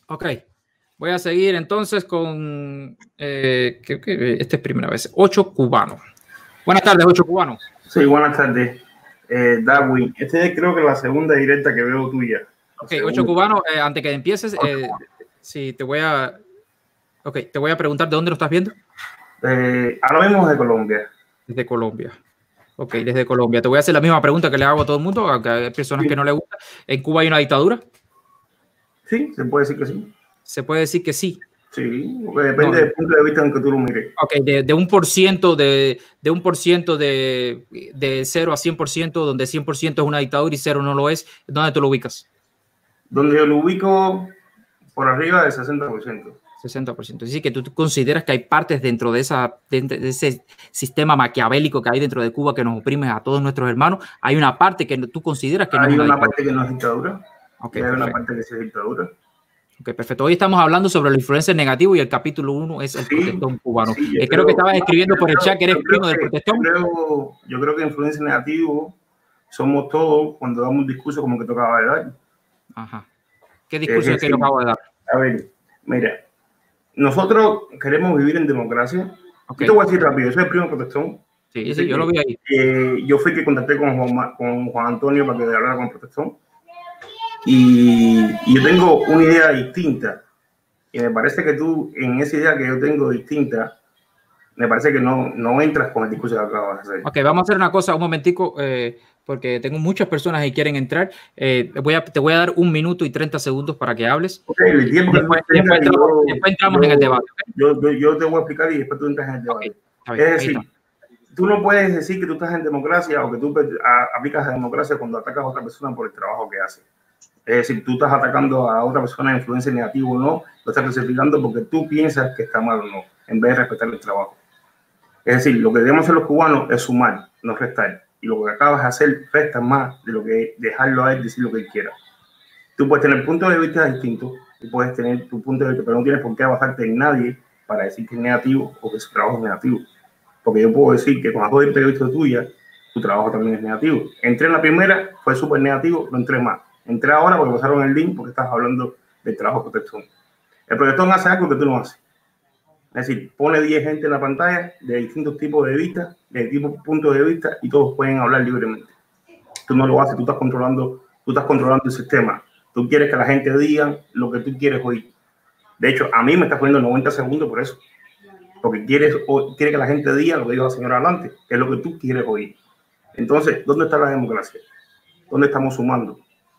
Ok, voy a seguir entonces con, creo que esta es primera vez, 8 cubanos. Buenas tardes, 8 cubanos. Sí, buenas tardes, Darwin. Este creo que es la segunda directa que veo tuya. Ok, 8 cubanos, antes que empieces, sí, te voy a preguntar de dónde lo estás viendo. Ahora mismo de Colombia. Desde Colombia. Ok, desde Colombia. Te voy a hacer la misma pregunta que le hago a todo el mundo, aunque hay personas que no le gusta. ¿En Cuba hay una dictadura? Sí, se puede decir que sí. Se puede decir que sí. Sí, porque depende del punto de vista en que tú lo mires. Ok, de un por ciento de 0 a 100%, donde 100% es una dictadura y 0 no lo es, ¿dónde tú lo ubicas? Donde yo lo ubico por arriba del 60%. 60%. Es decir, que tú consideras que hay partes dentro de ese sistema maquiavélico que hay dentro de Cuba que nos oprime a todos nuestros hermanos. Hay una parte que tú consideras que no es una dictadura. Hay una parte que no es dictadura. Okay, y hay una parte que sí es dictadura. Ok, perfecto. Hoy estamos hablando sobre la influencia negativa y el capítulo 1 es el protestón cubano. Sí, creo que estabas escribiendo por el chat que eres primo del protestón. Yo creo que influencia negativa somos todos cuando damos un discurso como que tocaba de dar. Ajá. ¿Qué discurso es que yo acabo de dar? A ver, mira, nosotros queremos vivir en democracia. Okay. Yo te voy a decir rápido, yo soy el primo del protestón. Sí, sí, yo lo vi ahí. Yo fui que contacté con Juan Antonio para que hablara con el protestón. Y yo tengo una idea distinta. Y me parece que tú, en esa idea que yo tengo distinta, me parece que no entras con el discurso que acabas de hacer. Ok, vamos a hacer una cosa, un momentico, porque tengo muchas personas que quieren entrar. Te voy a dar 1 minuto y 30 segundos para que hables. Okay, el tiempo después entramos en el debate. ¿Okay? Yo te voy a explicar y después tú entras en el debate. Okay, es decir, tú no puedes decir que tú estás en democracia o que tú aplicas la democracia cuando atacas a otra persona por el trabajo que hace. Es decir, tú estás atacando a otra persona de influencia negativa o no, lo estás clasificando porque tú piensas que está mal o no, en vez de respetar el trabajo. Es decir, lo que debemos hacer los cubanos es sumar, no restar. Y lo que acabas de hacer resta más de lo que dejarlo a él decir lo que él quiera. Tú puedes tener puntos de vista distintos y puedes tener tu punto de vista, pero no tienes por qué basarte en nadie para decir que es negativo o que su trabajo es negativo. Porque yo puedo decir que con las dos entrevistas tuyas, tu trabajo también es negativo. Entré en la primera, fue súper negativo, no entré más. Entré ahora porque pasaron el link porque estás hablando del trabajo de protestón. El protestón hace algo que tú no haces. Es decir, pone 10 gente en la pantalla de distintos tipos de vista, de distintos puntos de vista y todos pueden hablar libremente. Tú no lo haces, tú estás controlando el sistema. Tú quieres que la gente diga lo que tú quieres oír. De hecho, a mí me estás poniendo 90 segundos por eso. Porque quiere que la gente diga lo que dijo la señora adelante, que es lo que tú quieres oír. Entonces, ¿dónde está la democracia? ¿Dónde estamos sumando?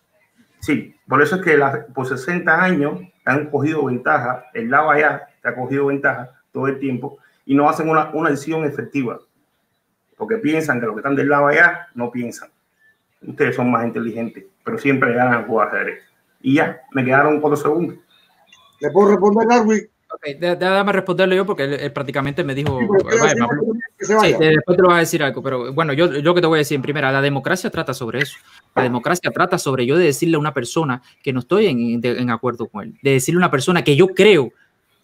Sí, por eso es que por 60 años han cogido ventaja, el lado allá te ha cogido ventaja todo el tiempo y no hacen una acción efectiva. Porque piensan que los que están del lado allá no piensan. Ustedes son más inteligentes, pero siempre ganan a jugar ajedrez. Y ya, me quedaron 4 segundos. ¿Le puedo responder, Darwin? Okay, déjame responderle yo porque él prácticamente me dijo... Sí, después te lo vas a decir algo, pero bueno, yo que te voy a decir en primera, la democracia trata sobre eso. La democracia trata sobre yo de decirle a una persona que no estoy en acuerdo con él, de decirle a una persona que yo creo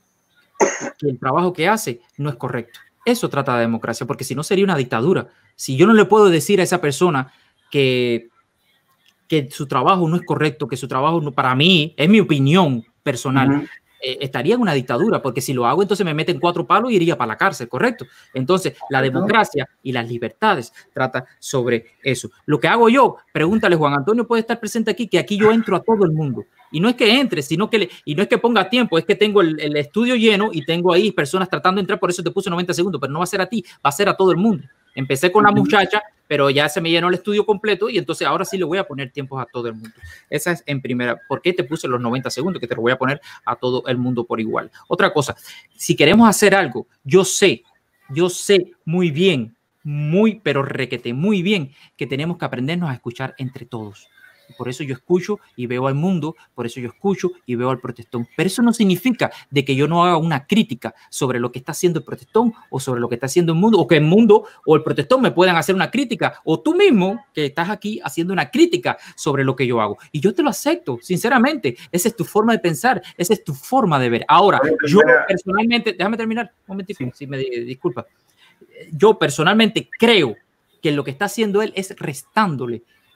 que el trabajo que hace no es correcto. Eso trata la democracia, porque si no sería una dictadura. Si yo no le puedo decir a esa persona que su trabajo no es correcto, que su trabajo no, para mí, es mi opinión personal, estaría en una dictadura, porque si lo hago, entonces me meten 4 palos y iría para la cárcel, ¿correcto? Entonces, la democracia y las libertades trata sobre eso. Lo que hago yo, pregúntale, Juan Antonio puede estar presente aquí, que aquí yo entro a todo el mundo. Y no es que entre, sino que y no es que ponga tiempo, es que tengo el estudio lleno y tengo ahí personas tratando de entrar, por eso te puse 90 segundos, pero no va a ser a ti, va a ser a todo el mundo. Empecé con la muchacha, pero ya se me llenó el estudio completo y entonces ahora sí le voy a poner tiempos a todo el mundo. Esa es en primera. ¿Por qué te puse los 90 segundos? Que te lo voy a poner a todo el mundo por igual. Otra cosa, si queremos hacer algo, yo sé muy bien, pero requete muy bien que tenemos que aprendernos a escuchar entre todos. Por eso yo escucho y veo al mundo, por eso yo escucho y veo al protestón. Pero eso no significa de que yo no haga una crítica sobre lo que está haciendo el protestón o sobre lo que está haciendo el mundo, o que el mundo o el protestón me puedan hacer una crítica, o tú mismo que estás aquí haciendo una crítica sobre lo que yo hago. Y yo te lo acepto, sinceramente. Esa es tu forma de pensar, esa es tu forma de ver. Ahora, yo personalmente, déjame terminar un momentito, si me disculpa. Yo personalmente creo que lo que está haciendo él es restándole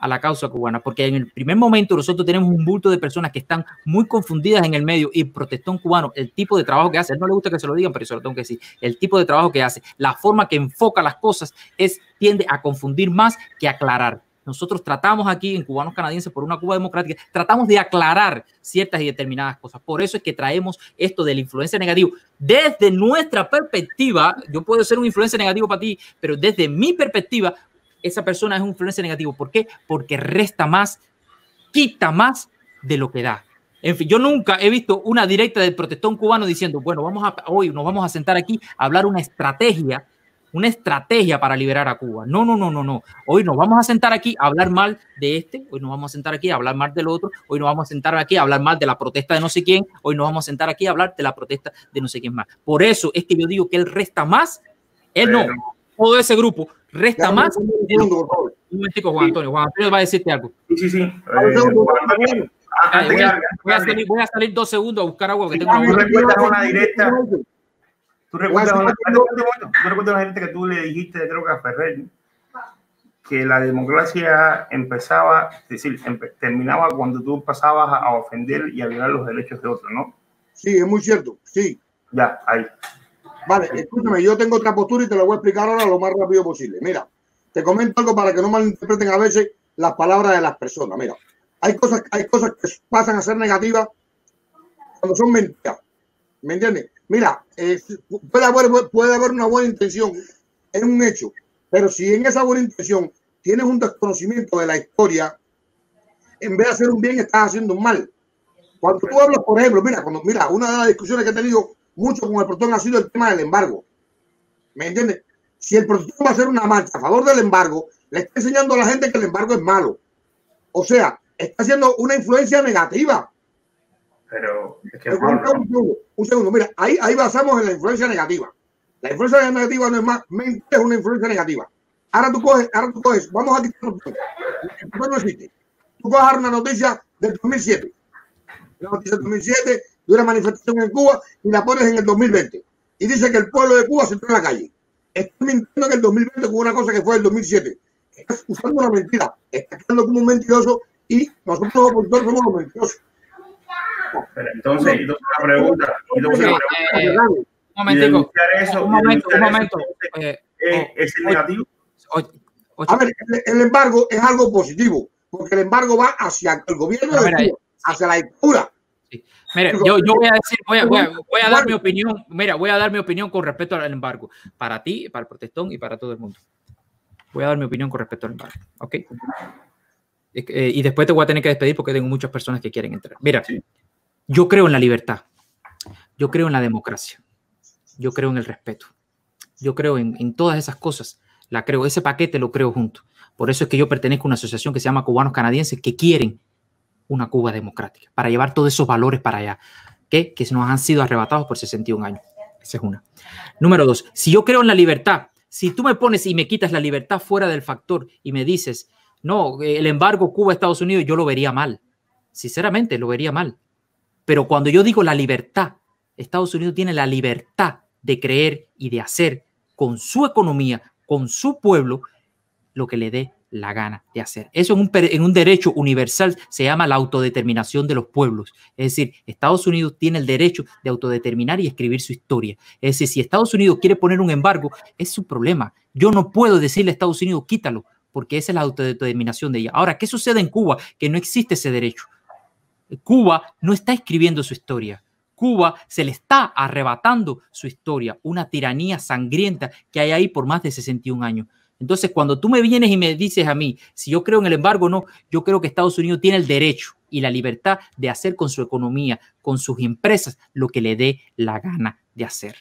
a la causa cubana, porque en el primer momento nosotros tenemos un bulto de personas que están muy confundidas en el medio y Protestón Cubano, el tipo de trabajo que hace, no le gusta que se lo digan, pero yo se lo tengo que decir, el tipo de trabajo que hace, la forma que enfoca las cosas tiende a confundir más que aclarar. Nosotros tratamos aquí en Cubanos Canadienses por una Cuba democrática, tratamos de aclarar ciertas y determinadas cosas. Por eso es que traemos esto de la influencia negativa. Desde nuestra perspectiva, yo puedo ser un influencia negativo para ti, pero desde mi perspectiva, esa persona es un influencia negativo. ¿Por qué? Porque resta más, quita más de lo que da. En fin, yo nunca he visto una directa del Protestón Cubano diciendo, bueno, hoy nos vamos a sentar aquí a hablar una estrategia para liberar a Cuba. No. Hoy nos vamos a sentar aquí a hablar mal de este, hoy nos vamos a sentar aquí a hablar mal del otro, hoy nos vamos a sentar aquí a hablar mal de la protesta de no sé quién, hoy nos vamos a sentar aquí a hablar de la protesta de no sé quién más. Por eso es que yo digo que él resta más, todo ese grupo resta más. Un momentico, Juan Antonio va a decirte algo. Sí. Voy a salir 2 segundos a buscar agua que tengo ¿Tú recuerdas una directa? ¿Tú recuerdas una gente que tú le dijiste, creo que a Ferrer, que la democracia empezaba, es decir, terminaba cuando tú pasabas a ofender y a violar los derechos de otros, ¿no? Sí, es muy cierto, sí. Ya, ahí. Vale, escúchame, yo tengo otra postura y te la voy a explicar ahora lo más rápido posible. Mira, te comento algo para que no malinterpreten a veces las palabras de las personas. Mira, hay cosas que pasan a ser negativas cuando son mentiras. ¿Me entiendes? Mira, puede haber una buena intención, es un hecho, pero si en esa buena intención tienes un desconocimiento de la historia, en vez de hacer un bien, estás haciendo un mal. Cuando tú hablas, por ejemplo, mira, una de las discusiones que he tenido mucho con el Protestón ha sido el tema del embargo. ¿Me entiendes? Si el Protestón va a hacer una marcha a favor del embargo, le está enseñando a la gente que el embargo es malo. O sea, está haciendo una influencia negativa. Pero es que un segundo, mira, ahí basamos en la influencia negativa. La influencia negativa no es más, es una influencia negativa. Ahora tú coges, vamos a quitar no existe. Tú coges una noticia del 2007. La noticia del 2007 de una manifestación en Cuba y la pones en el 2020. Y dice que el pueblo de Cuba se entró en la calle. Estás mintiendo que el 2020 hubo una cosa que fue el 2007. Estás usando una mentira. Estás quedando como un mentiroso y nosotros los opositores somos los mentirosos. Pero entonces la pregunta. Un momento. ¿Es negativo? A ver, el embargo es algo positivo, porque el embargo va hacia el gobierno de Cuba, hacia la dictadura. Sí. Mire, yo voy a decir, voy a dar mi opinión. Mira, voy a dar mi opinión con respecto al embargo. Para ti, para el Protestón y para todo el mundo. Voy a dar mi opinión con respecto al embargo. ¿Ok? Y después te voy a tener que despedir porque tengo muchas personas que quieren entrar. Mira, yo creo en la libertad. Yo creo en la democracia. Yo creo en el respeto. Yo creo en todas esas cosas. Ese paquete lo creo junto. Por eso es que yo pertenezco a una asociación que se llama Cubanos Canadienses que quieren una Cuba democrática para llevar todos esos valores para allá que nos han sido arrebatados por 61 años. Esa es una. Número 2, si yo creo en la libertad, si tú me pones y me quitas la libertad fuera del factor y me dices, no, el embargo Cuba-Estados Unidos, yo lo vería mal. Sinceramente, lo vería mal. Pero cuando yo digo la libertad, Estados Unidos tiene la libertad de creer y de hacer con su economía, con su pueblo, lo que le dé la gana de hacer. Eso en un derecho universal se llama la autodeterminación de los pueblos. Es decir, Estados Unidos tiene el derecho de autodeterminar y escribir su historia. Es decir, si Estados Unidos quiere poner un embargo, es su problema. Yo no puedo decirle a Estados Unidos, quítalo, porque esa es la autodeterminación de ella. Ahora, ¿qué sucede en Cuba? Que no existe ese derecho. Cuba no está escribiendo su historia. Cuba se le está arrebatando su historia, una tiranía sangrienta que hay ahí por más de 61 años. Entonces, cuando tú me vienes y me dices a mí, si yo creo en el embargo, no, yo creo que Estados Unidos tiene el derecho y la libertad de hacer con su economía, con sus empresas, lo que le dé la gana de hacer.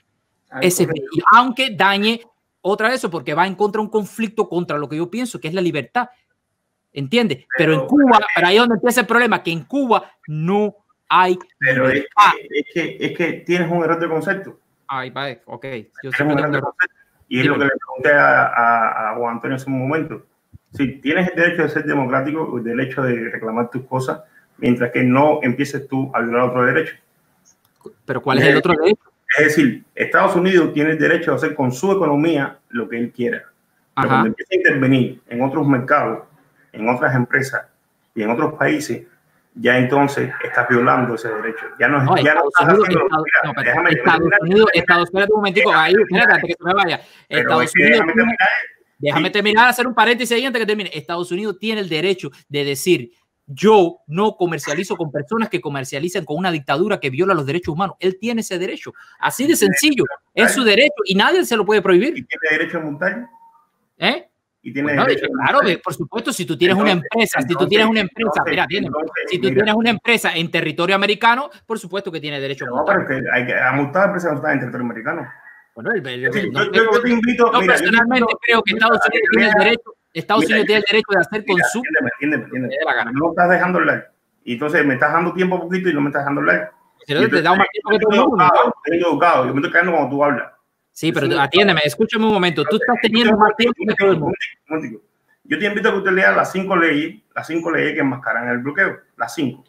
Aunque dañe otra vez eso, porque va en contra de un conflicto contra lo que yo pienso, que es la libertad. ¿Entiendes? Pero en Cuba, pero ahí es donde empieza el problema, que en Cuba no hay. Pero es que tienes un error de concepto. Ay, vale, ok. Yo y es lo que le pregunté a Juan Antonio hace un momento. Si tienes el derecho de ser democrático, el derecho de reclamar tus cosas, mientras que no empieces tú a violar otro derecho. ¿Pero cuál es el otro derecho? Es decir, Estados Unidos tiene el derecho de hacer con su economía lo que él quiera. Pero cuando empieza a intervenir en otros mercados, en otras empresas y en otros países, ya entonces estás violando ese derecho. Ya no, No, ya no estás haciendo. Estados Unidos, un momentico, ahí, espérate que se me vaya. Estados Unidos, déjame terminar, hacer un paréntesis ahí antes que termine. Estados Unidos tiene el derecho de decir: yo no comercializo con personas que comercializan con una dictadura que viola los derechos humanos. Él tiene ese derecho. Así de sencillo. Es su derecho y nadie se lo puede prohibir. ¿Y tiene derecho a montar? ¿Eh? Y tiene bueno, claro, por supuesto, si tú tienes una empresa, si tú tienes una empresa en territorio americano, por supuesto que tiene derecho a montar. No, pero hay que multar a empresas que están en territorio americano. Bueno, yo te invito. Yo personalmente creo que Estados Unidos tiene el derecho. Estados Unidos tiene el derecho de hacer con su. Entiéndeme. No estás dejando hablar. Y entonces me estás dando tiempo poquito y no me estás dejando hablar. Si no, te da más tiempo que todo el mundo. Estoy educado. Yo me estoy callando cuando tú hablas. Sí, pero atiéndeme, escúchame un momento. Tú estás teniendo más tiempo que todo el mundo. Yo te invito a que usted lea las 5 leyes que enmascaran el bloqueo. Las 5.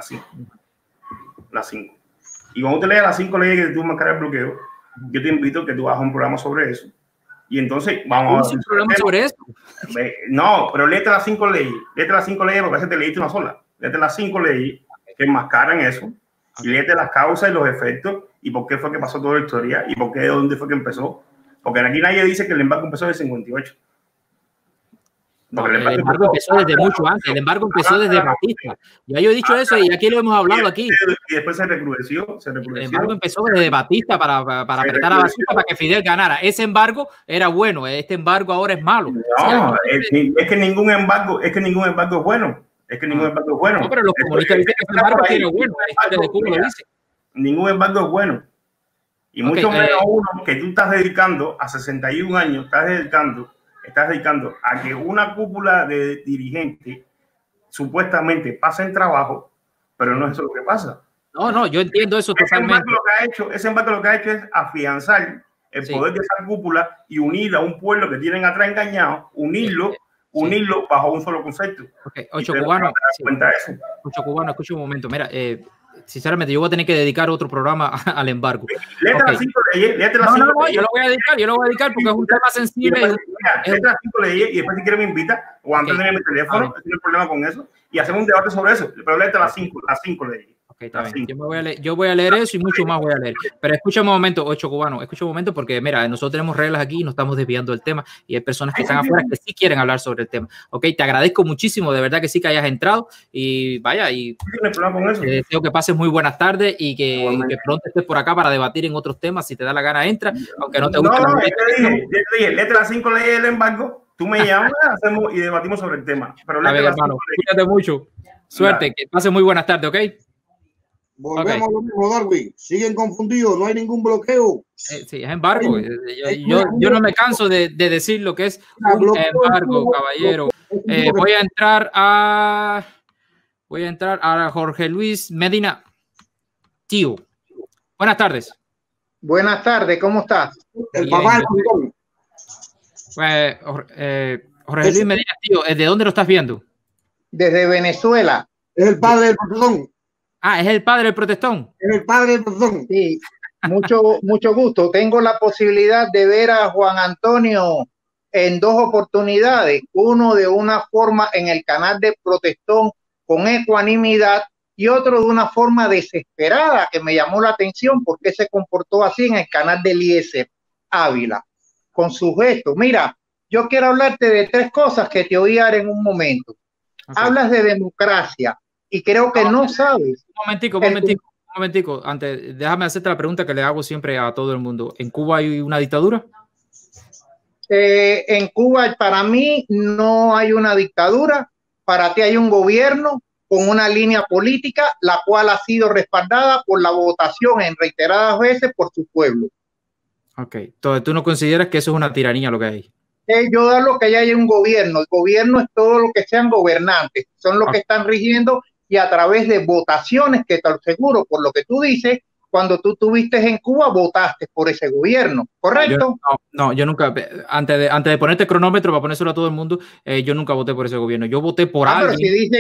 Y cuando usted lea las 5 leyes que tú enmascaras el bloqueo, yo te invito a que tú hagas un programa sobre eso. Y entonces vamos a hacer un programa sobre eso. No, pero léete las 5 leyes. Léete las 5 leyes porque a veces te leíste una sola. Léete las 5 leyes que enmascaran eso. Y léete las causas y los efectos y por qué fue que pasó toda la historia y por qué, de dónde fue que empezó. Porque aquí nadie dice que el embargo empezó en el 58. No, el embargo empezó desde mucho antes. El embargo empezó desde Batista. Ya yo he dicho eso y aquí lo hemos hablado aquí. Y después se recrudeció. El embargo empezó desde Batista para apretar a Batista para que Fidel ganara. Ese embargo era bueno. Este embargo ahora es malo. No, es que ningún embargo es bueno. No, pero los comunistas dicen que ese embargo tiene bueno. La historia de Cuba lo dice. Ningún embargo es bueno. Y mucho menos uno que tú estás dedicando a 61 años, estás dedicando a que una cúpula de dirigentes supuestamente pasen trabajo, pero no es eso lo que pasa. No, yo entiendo eso totalmente. Ese embargo lo que ha hecho es afianzar el poder de esa cúpula y unir a un pueblo que tienen atrás engañado, unirlo bajo un solo concepto. Ocho Cubano, escucha un momento. Mira, sinceramente, yo voy a tener que dedicar otro programa al embargo. Léete las 5 leyes. Yo lo voy a dedicar porque es un tema sensible. Léete las 5 leyes y después si quieres me invita o antes de mi teléfono, no tengo problema con eso y hacemos un debate sobre eso. Pero léete las 5 leyes. Está bien. Yo voy a leer eso y mucho más voy a leer. Pero escucha un momento, Ocho Cubano, escucha un momento porque mira, nosotros tenemos reglas aquí y nos estamos desviando del tema y hay personas que están afuera que sí quieren hablar sobre el tema. Ok, te agradezco muchísimo, de verdad que sí que hayas entrado y vaya, y deseo que pases muy buenas tardes y que pronto estés por acá para debatir en otros temas. Si te da la gana, entra, aunque no te guste. No, yo te dije, léete las 5 leyes del embargo, tú me llamas, hacemos y debatimos sobre el tema. Pero léete las 5 leyes. Cuídate mucho. Suerte, que pases muy buenas tardes, ¿ok? Volvemos a lo mismo, Darwin. Siguen confundidos, no hay ningún bloqueo. Sí, es embargo. Yo no me canso de decir lo que es un embargo, caballero. Voy a entrar a Jorge Luis Medina. Tío, buenas tardes. Buenas tardes, ¿cómo estás? El papá Jorge Luis Medina, tío, ¿de dónde lo estás viendo? Desde Venezuela. Es el padre del protestón. Ah, es el padre del protestón. Es el padre del protestón. Sí, mucho gusto. Tengo la posibilidad de ver a Juan Antonio en 2 oportunidades. Uno de una forma en el canal de Protestón con ecuanimidad y otro de una forma desesperada que me llamó la atención porque se comportó así en el canal de Eliezer Ávila con sus gestos. Mira, yo quiero hablarte de 3 cosas que te oí en un momento. Okay. Hablas de democracia y creo que no sabes. Un momentico. Antes, déjame hacerte la pregunta que le hago siempre a todo el mundo. ¿En Cuba hay una dictadura? En Cuba, para mí, no hay una dictadura. Para ti hay un gobierno con una línea política, la cual ha sido respaldada por la votación en reiteradas veces por su pueblo. Ok. Entonces, ¿tú no consideras que eso es una tiranía lo que hay? Yo da lo que hay un gobierno. El gobierno es todo lo que sean gobernantes. Son los que están rigiendo y a través de votaciones, que te aseguro, por lo que tú dices, cuando tú estuviste en Cuba, votaste por ese gobierno, ¿correcto? Yo nunca, antes de ponerte cronómetro para ponérselo a todo el mundo, yo nunca voté por ese gobierno. Yo voté por alguien. Pero si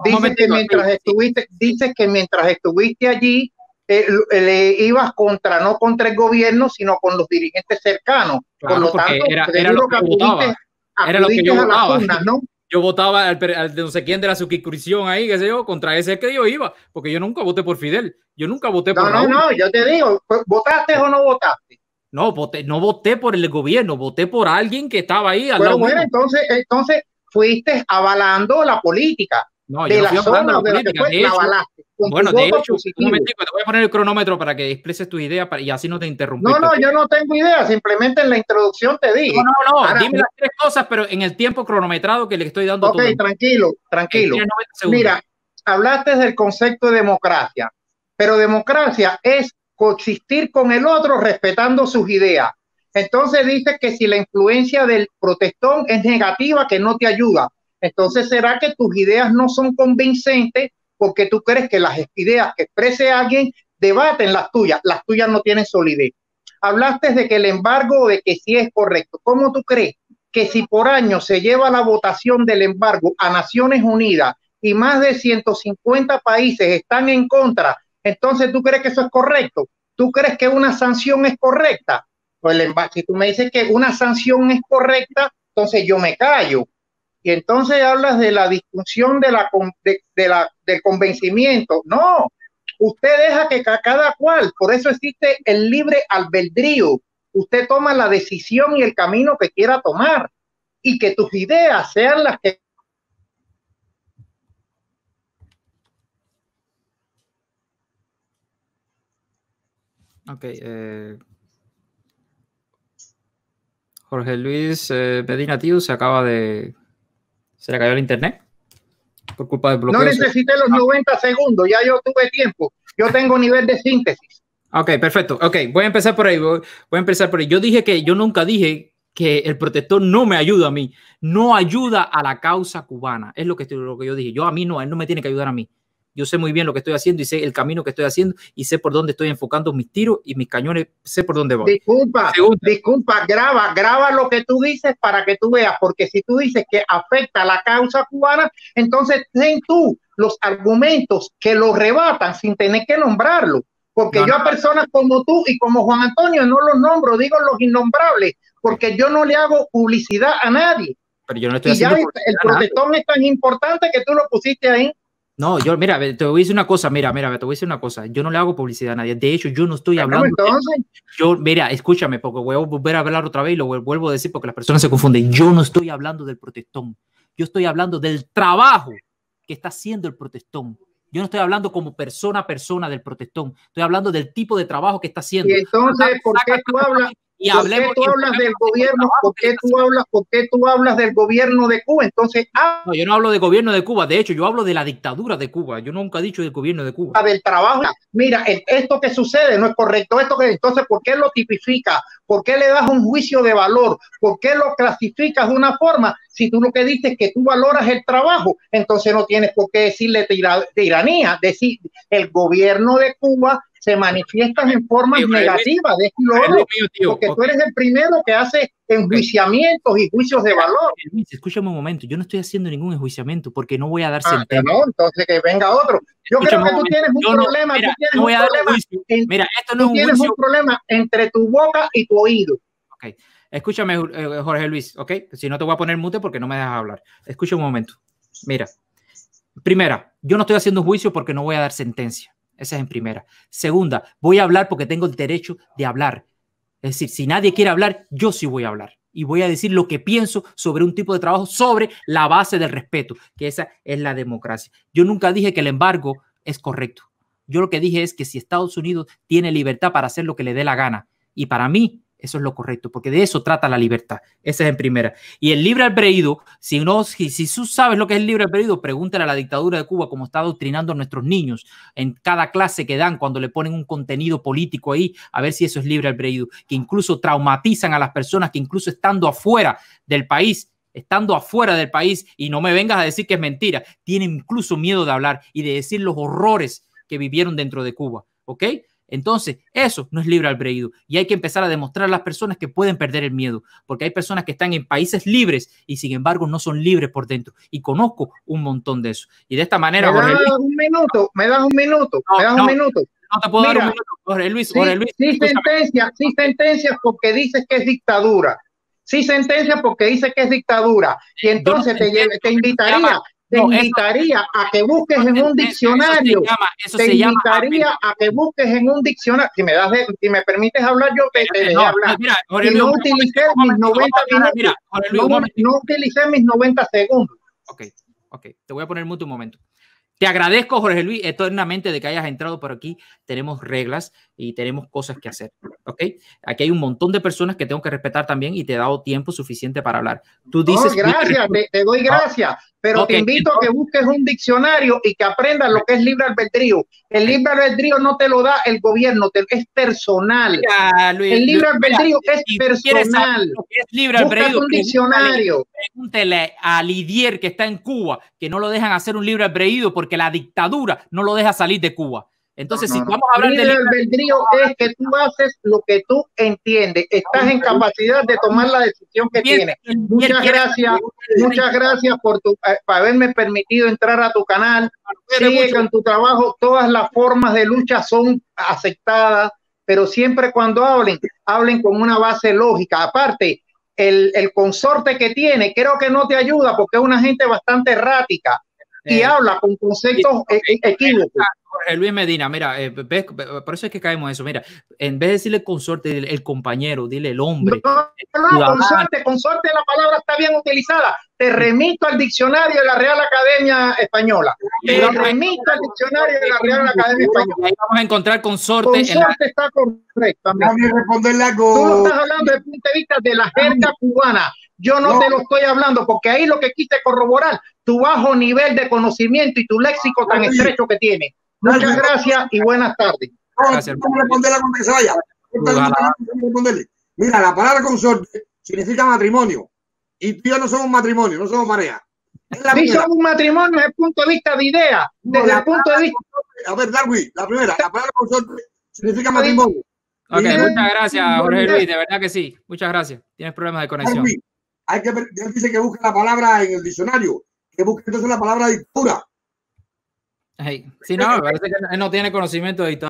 dices que mientras estuviste allí, le ibas no contra el gobierno, sino con los dirigentes cercanos. Claro, por lo tanto, era lo que yo votaba. Era lo que yo votaba. Urnas, ¿no? yo votaba al de no sé quién de la suscripción ahí, qué sé yo, contra ese que yo iba, porque yo nunca voté por Fidel, yo nunca voté por Raúl. No, yo te digo, ¿votaste o no votaste? No, no voté por el gobierno, voté por alguien que estaba ahí al lado. Bueno, entonces fuiste avalando la política. No, yo no fui avalando la política. De hecho, bueno, de hecho, un momentico, te voy a poner el cronómetro para que expreses tu idea y así no te interrumpí. No, yo no tengo idea, simplemente en la introducción te dije. No, ahora, dime las 3 cosas, pero en el tiempo cronometrado que le estoy dando. Ok, tranquilo. Mira, hablaste del concepto de democracia, pero democracia es coexistir con el otro respetando sus ideas. Entonces dices que si la influencia del protestón es negativa, que no te ayuda. Entonces será que tus ideas no son convincentes porque tú crees que las ideas que exprese alguien debaten las tuyas no tienen solidez. Hablaste de que el embargo, de que sí es correcto. ¿Cómo tú crees que si por año se lleva la votación del embargo a Naciones Unidas y más de 150 países están en contra, entonces tú crees que eso es correcto? ¿Tú crees que una sanción es correcta? Pues si tú me dices que una sanción es correcta, entonces yo me callo. Y entonces hablas de la discusión del convencimiento. No, usted deja que cada cual, por eso existe el libre albedrío. Usted toma la decisión y el camino que quiera tomar y que tus ideas sean las que... Ok, Jorge Luis Medina, tío, se le cayó el internet por culpa del bloqueo. No necesité los 90 segundos, ya yo tuve tiempo. Yo tengo nivel de síntesis. Ok, perfecto. Ok, voy a empezar por ahí. Yo nunca dije que el protector no me ayuda a mí. No ayuda a la causa cubana. Es lo que yo dije. A mí no, él no me tiene que ayudar a mí. Yo sé muy bien lo que estoy haciendo y sé el camino que estoy haciendo y sé por dónde estoy enfocando mis tiros y mis cañones, sé por dónde voy. Disculpa, graba lo que tú dices para que tú veas, porque si tú dices que afecta a la causa cubana, entonces ten tú los argumentos que lo rebatan sin tener que nombrarlo, porque yo a personas como tú y como Juan Antonio no los nombro, digo los innombrables, porque yo no le hago publicidad a nadie. Pero yo no estoy haciendo el protector es tan importante que tú lo pusiste ahí. No, mira, te voy a decir una cosa, te voy a decir una cosa, yo no le hago publicidad a nadie, de hecho yo no estoy hablando, mira, escúchame, porque voy a volver a hablar otra vez y lo vuelvo a decir porque las personas se confunden, yo no estoy hablando del protestón, yo estoy hablando del trabajo que está haciendo el protestón, yo no estoy hablando como persona a persona del protestón, estoy hablando del tipo de trabajo que está haciendo. Y entonces, ¿por qué tú hablas? ¿Por qué tú hablas del gobierno? ¿Por qué tú hablas del gobierno de Cuba? Entonces, no, yo no hablo del gobierno de Cuba. De hecho, yo hablo de la dictadura de Cuba. Yo nunca he dicho del gobierno de Cuba. Del trabajo. Mira, esto que sucede no es correcto. Entonces, ¿por qué lo tipificas? ¿Por qué le das un juicio de valor? ¿Por qué lo clasificas de una forma? Si tú lo que dices es que tú valoras el trabajo, entonces no tienes por qué decirle tiranía. Decir, el gobierno de Cuba se manifiestan en formas negativas, porque tú eres el primero que hace enjuiciamientos y juicios de valor. Escúchame un momento, yo no estoy haciendo ningún enjuiciamiento porque no voy a dar sentencia. No, entonces que venga otro. Yo creo que tú tienes un problema. Mira, esto no es un juicio. Tienes un problema entre tu boca y tu oído. Ok, escúchame, Jorge Luis, ok, si no te voy a poner mute porque no me dejas hablar. Escucha un momento. Mira, primera, yo no estoy haciendo juicio porque no voy a dar sentencia. Esa es en primera. Segunda, voy a hablar porque tengo el derecho de hablar. Es decir, si nadie quiere hablar, yo sí voy a hablar. Y voy a decir lo que pienso sobre un tipo de trabajo, sobre la base del respeto, que esa es la democracia. Yo nunca dije que el embargo es correcto. Yo lo que dije es que si Estados Unidos tiene libertad para hacer lo que le dé la gana, y para mí eso es lo correcto, porque de eso trata la libertad. Esa es en primera. Y el libre albedrío, si tú sabes lo que es el libre albedrío, pregúntale a la dictadura de Cuba cómo está adoctrinando a nuestros niños en cada clase que dan cuando le ponen un contenido político ahí, a ver si eso es libre albedrío, que incluso traumatizan a las personas que incluso estando afuera del país, y no me vengas a decir que es mentira, tienen incluso miedo de hablar y de decir los horrores que vivieron dentro de Cuba, ¿ok? Entonces, eso no es libre albedrío y hay que empezar a demostrar a las personas que pueden perder el miedo, porque hay personas que están en países libres y sin embargo no son libres por dentro. Y conozco un montón de eso. Y de esta manera... ¿Me das un minuto? No te puedo dar un minuto, Jorge Luis. Sí, sentencias porque dices que es dictadura. sí sentencia porque dice que es dictadura. Y entonces te invitaría a que busques en un diccionario. Te invitaría a que busques en un diccionario. Si me permites hablar, yo te dejé hablar. Y no utilicé mis 90 minutos. No utilicé mis 90 segundos. Ok. Te voy a poner mucho un momento. Te agradezco, Jorge Luis, eternamente de que hayas entrado por aquí. Tenemos reglas y tenemos cosas que hacer. ¿Ok? Aquí hay un montón de personas que tengo que respetar también y te he dado tiempo suficiente para hablar. Tú dices... gracias, te doy gracias, pero te invito a que busques un diccionario y que aprendas lo que es libre albedrío. El libre albedrío no te lo da el gobierno, es personal. El libre albedrío es personal. Es libre albedrío. Un diccionario. Pregúntele a Lidier, que está en Cuba, que no lo dejan hacer un libre albedrío porque la dictadura no lo deja salir de Cuba. Entonces, si vamos a hablar de libre albedrío, es que tú haces lo que tú entiendes. Estás en capacidad de tomar la decisión que tienes. Muchas gracias por haberme permitido entrar a tu canal. Sigue con tu trabajo. Todas las formas de lucha son aceptadas, pero siempre cuando hablen con una base lógica. Aparte, el consorte que tiene, creo que no te ayuda porque es una gente bastante errática y habla con conceptos equívocos. Jorge Luis Medina, mira, ¿ves? Por eso es que caemos en eso. Mira, en vez de decirle el consorte, el compañero, dile el hombre. Consorte, la palabra está bien utilizada. Te remito al diccionario de la Real Academia Española. Te remito al diccionario de la Real Academia Española. Ahí vamos a encontrar consorte. Consorte está correcto. Tú lo estás hablando desde el punto de vista de la jerga cubana. Yo no te lo estoy hablando porque ahí lo que quise corroborar tu bajo nivel de conocimiento y tu léxico tan estrecho que tienes. Muchas gracias y buenas tardes. Gracias. Mira, la palabra consorte significa matrimonio. Y tú y yo no somos matrimonio, no somos pareja. Sí, somos un matrimonio desde el punto de vista de idea. Desde el punto de vista. A ver, Darwin, la palabra consorte significa matrimonio. Ok, muchas gracias, Jorge Luis, de verdad que sí. Muchas gracias. Tienes problemas de conexión. Darwin, él dice que busque la palabra en el diccionario, que busque entonces la palabra dictadura. Sí, no, me parece que él no tiene conocimiento de dictadura.